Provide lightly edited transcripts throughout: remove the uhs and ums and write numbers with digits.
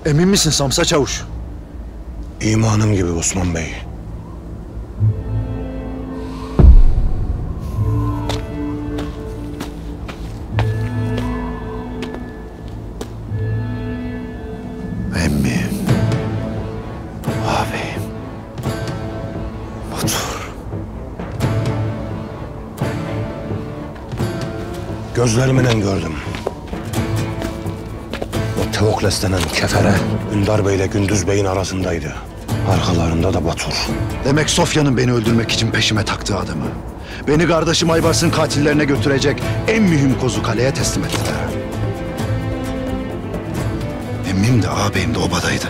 Emin misin Samsa Çavuş? İmanım gibi Osman Bey. Emmim. Ağabeyim. Batur. Gözlerimle gördüm. O Teokles denen kefere Ündar Bey ile Gündüz Bey'in arasındaydı. Arkalarında da Batur. Demek Sofya'nın beni öldürmek için peşime taktığı adamı, beni kardeşim Aybars'ın katillerine götürecek en mühim kozu kaleye teslim ettiler. Emmim de ağabeyim de obadaydı.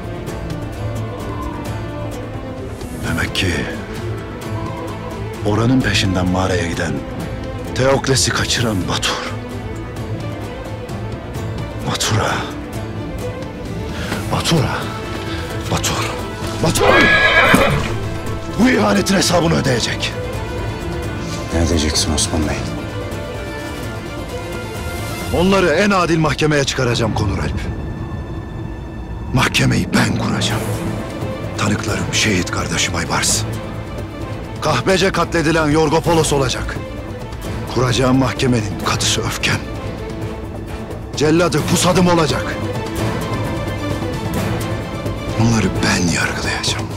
Demek ki oranın peşinden mağaraya giden, Teokles'i kaçıran Batur. Batur. Bu ihanetin hesabını ödeyecek. Ne edeceksin Osman Bey? Onları en adil mahkemeye çıkaracağım Konur Alp. Mahkemeyi ben kuracağım. Tanıklarım şehit kardeşim Aybars. Kahpece katledilen Yorgopolos olacak. Kuracağım mahkemenin kadısı Öfkem. Celladı Pusadım olacak. Onları ben yargılayacağım.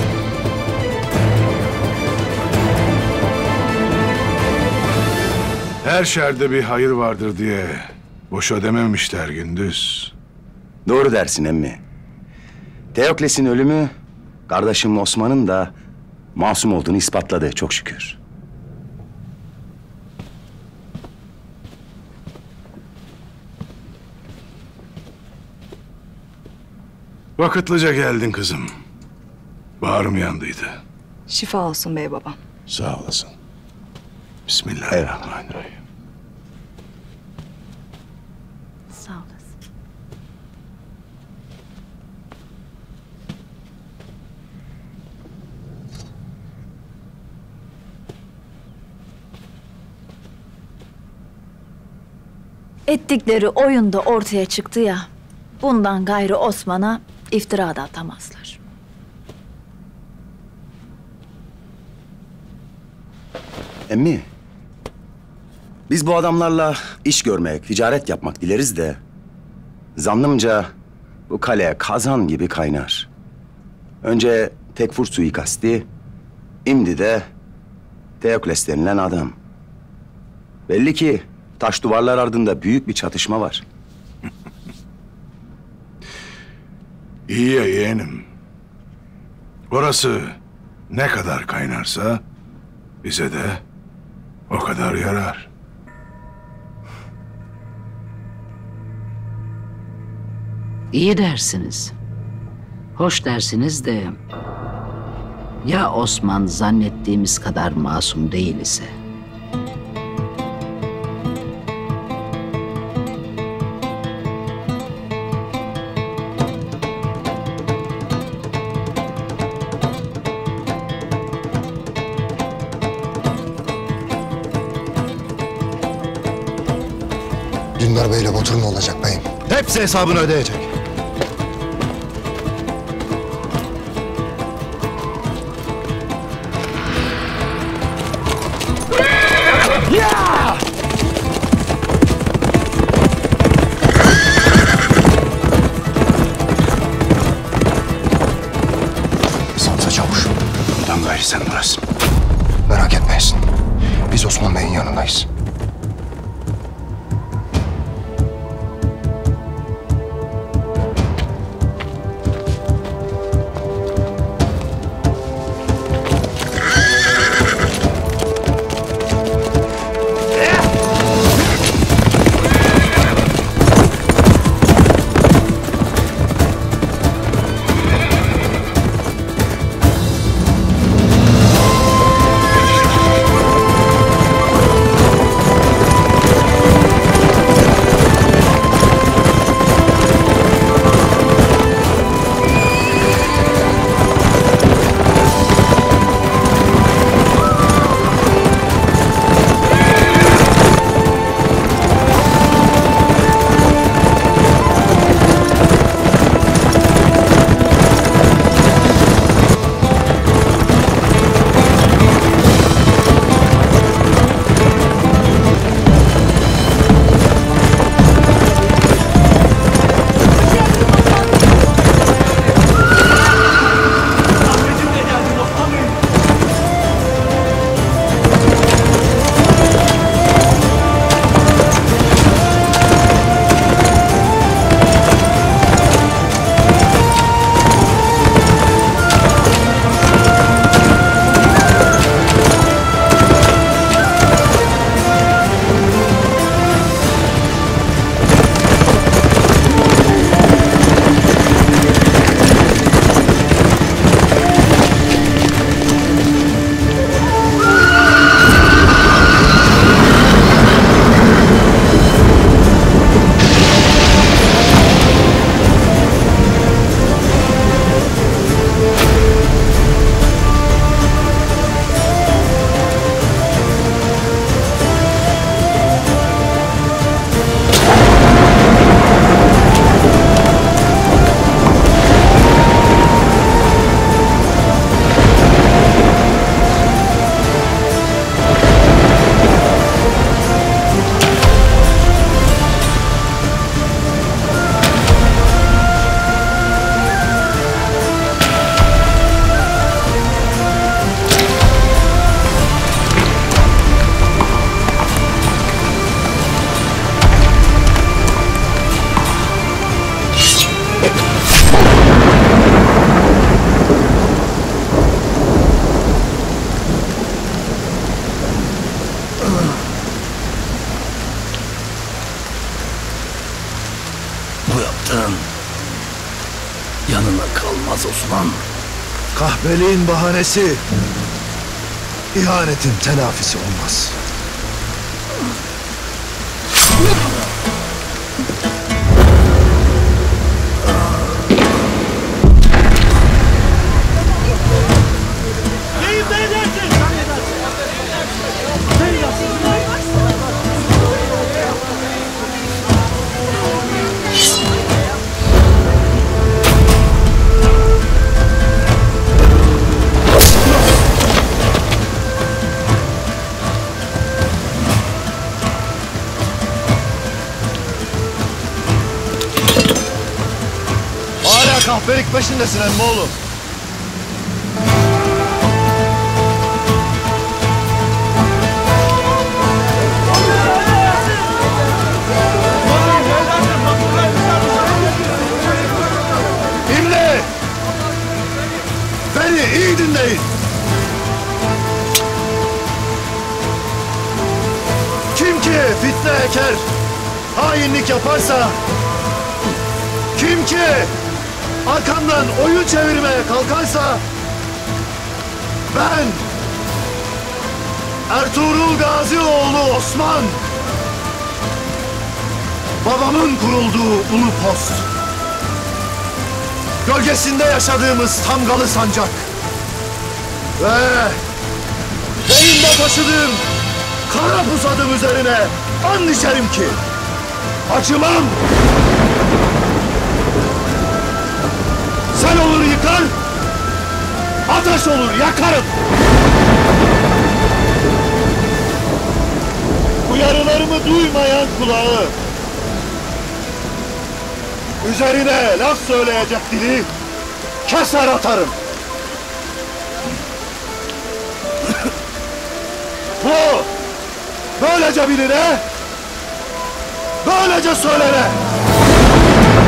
Her şerde bir hayır vardır diye boşa dememişler Gündüz. Doğru dersin emmi. Teokles'in ölümü kardeşim Osman'ın da masum olduğunu ispatladı çok şükür. Vakitlice geldin kızım. Bağrım yandıydı. Şifa olsun bey babam. Sağ olasın. Bismillahirrahmanirrahim. Sağ olasın. Ettikleri oyunda ortaya çıktı ya, bundan gayrı Osman'a iftira da atamazlar. Emmi, biz bu adamlarla iş görmek, ticaret yapmak dileriz de zannımca bu kale kazan gibi kaynar. Önce Tekfur suikasti, şimdi de Teokles denilen adam. Belli ki taş duvarlar ardında büyük bir çatışma var. İyi ya yeğenim. Orası ne kadar kaynarsa bize de o kadar yarar. İyi dersiniz. Hoş dersiniz de ya Osman zannettiğimiz kadar masum değil ise? Dündar Bey ile Batur ne olacak beyim? Hepsi hesabını ödeyecek. Samsa Çavuş. Bundan gayrı sen burası. Merak etmeyin. Biz Osman Bey'in yanındayız. yaptığın yanına kalmaz Osman. Kahpeliğin bahanesi ihanetin telafisi olmaz. Hala kahpelik peşindesin emmoğlu. Dinle! Beni iyi dinleyin. Kim ki fitne eker, hainlik yaparsa, kim ki arkamdan oyun çevirmeye kalkarsa, ben Ertuğrul Gazioğlu Osman, babamın kurulduğu ulu post, gölgesinde yaşadığımız tamgalı sancak ve beyinde taşıdığım kara pusadım üzerine and içerim ki acımam. Sel olur yıkar, ateş olur yakarım. Uyarılarımı duymayan kulağı, üzerine laf söyleyecek dili keser atarım. Bu böylece biline, böylece söylene.